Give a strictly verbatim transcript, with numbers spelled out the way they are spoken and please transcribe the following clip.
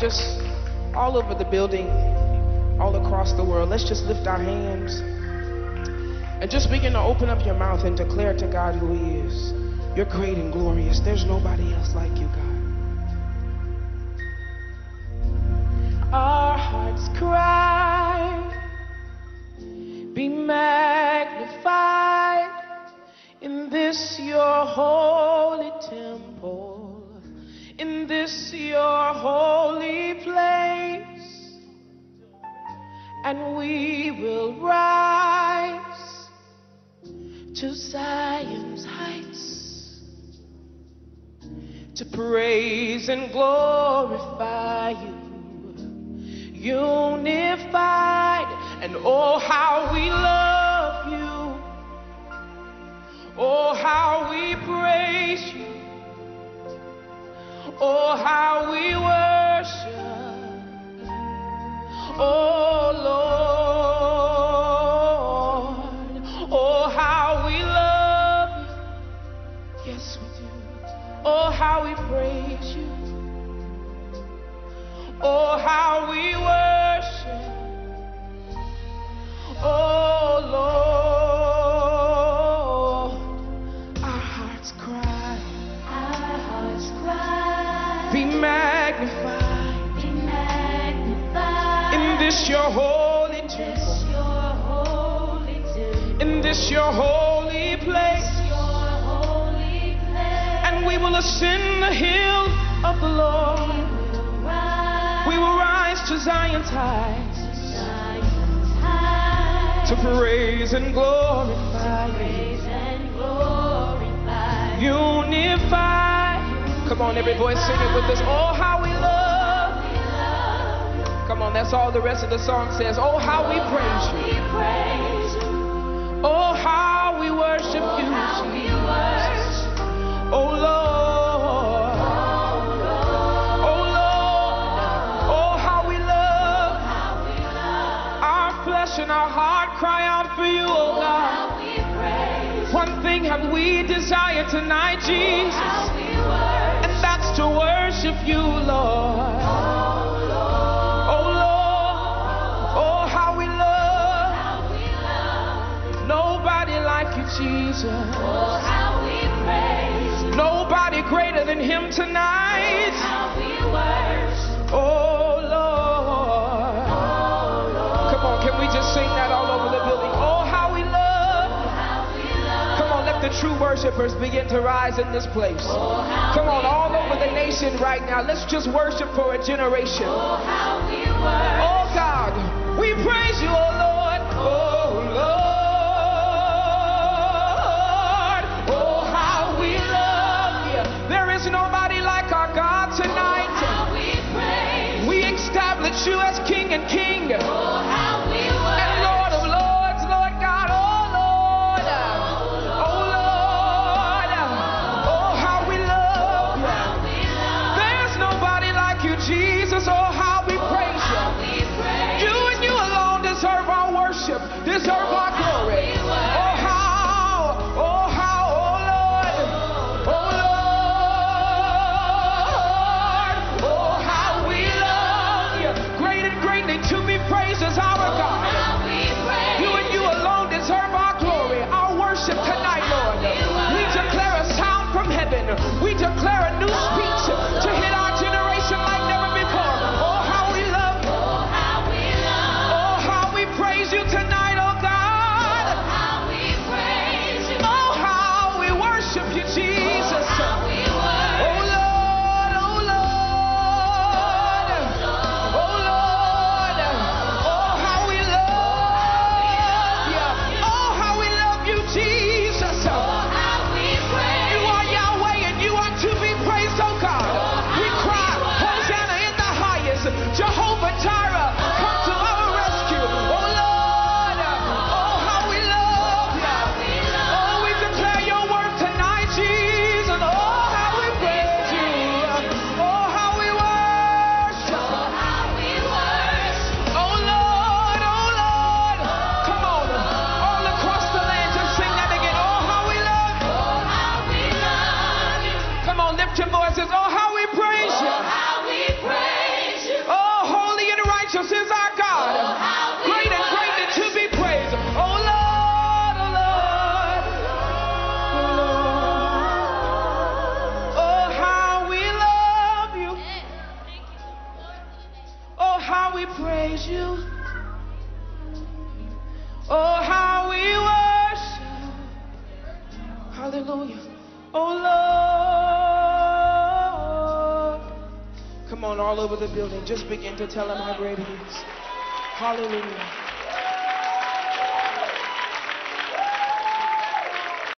just all over the building, all across the world, let's just lift our hands and just begin to open up your mouth and declare to God who he is. You're great and glorious. There's nobody else like you, God. Our hearts cry, be magnified in this your holy temple, in this your holy place, and we will rise to Zion's heights to praise and glorify you, unified. And oh, how we love you, oh, how we praise you, oh, how we worship, oh Lord, oh, how we love you, yes we do, oh, how we praise you, oh, how we worship, oh Lord, our hearts cry, our hearts cry, be magnified, be magnified in this your holy this temple, your holy temple, in this your holy place, this your holy place, and we will ascend the hill of the Lord. We will rise to Zion's heights Zion's heights, to praise and glorify you, praise and glorify you. unified. Come on, every voice sing it with us. Oh, how we love. Come on, that's all the rest of the song says. Oh, how we praise you. We praise you. Oh, how we worship you, How we Jesus. worship. Oh, Lord. Oh, Lord. Oh, how we love. How we love. Our flesh and our heart cry out for you, oh God. How we praise. One thing have we desired tonight, Jesus, How we worship. and that's to worship you, Lord. Oh Lord. Oh, Lord. Oh, how we love. How we love. Nobody like you, Jesus. Oh, how we praise. Nobody greater than him tonight. How we worship. Oh, Lord. Oh Lord. Come on, can we just sing that all over the building? Oh, how we love. How we love. Come on, let the true worshipers begin to rise in this place. Oh, how Come on, we all over the praise. nation right now. Let's just worship for a generation. Oh, how we worship. Oh, God, we praise you, oh, Lord. Oh, Lord. Oh, how we love you. There is nobody like our God tonight. How we praise. We establish you as King and King. Oh, how we And worship. Lord of Lords, Lord God, oh Lord, oh Lord, oh how we love you. How we love. There's nobody like you, Jesus, oh how we praise How you. we praise. You and you alone righteous is our God. Oh, how we Great and greatly to be praised. Oh Lord, oh Lord, oh Lord. Oh, how we love you. Oh, how we praise you. Oh, how we worship. Hallelujah. Oh Lord. Come on, all over the building. Just begin to tell him how great he is. Hallelujah.